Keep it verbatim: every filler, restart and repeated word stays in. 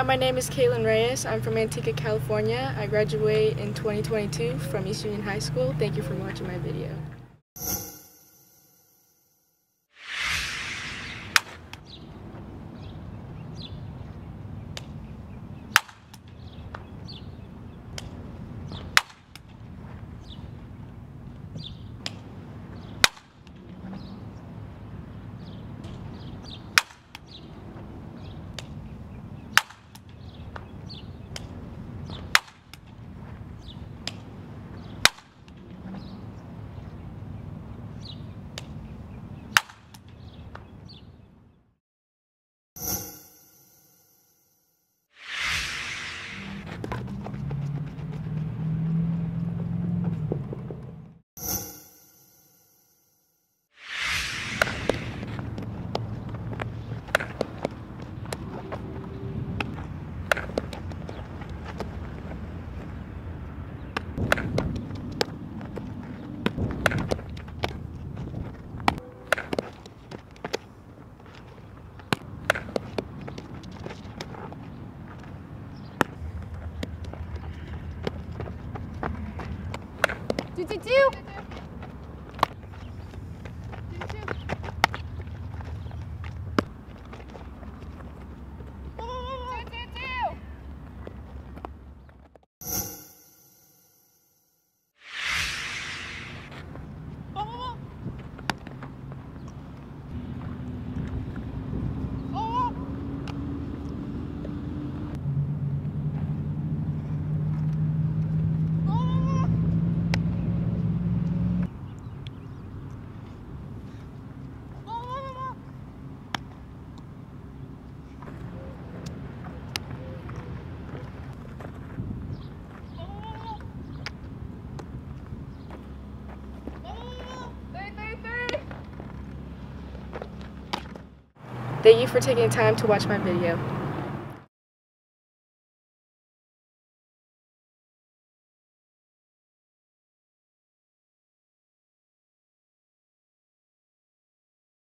my name is Kaylin Reyes. I'm from Antigua, California. I graduate in twenty twenty-two from East Union High School. Thank you for watching my video. Do, do, do. Thank you for taking time to watch my video.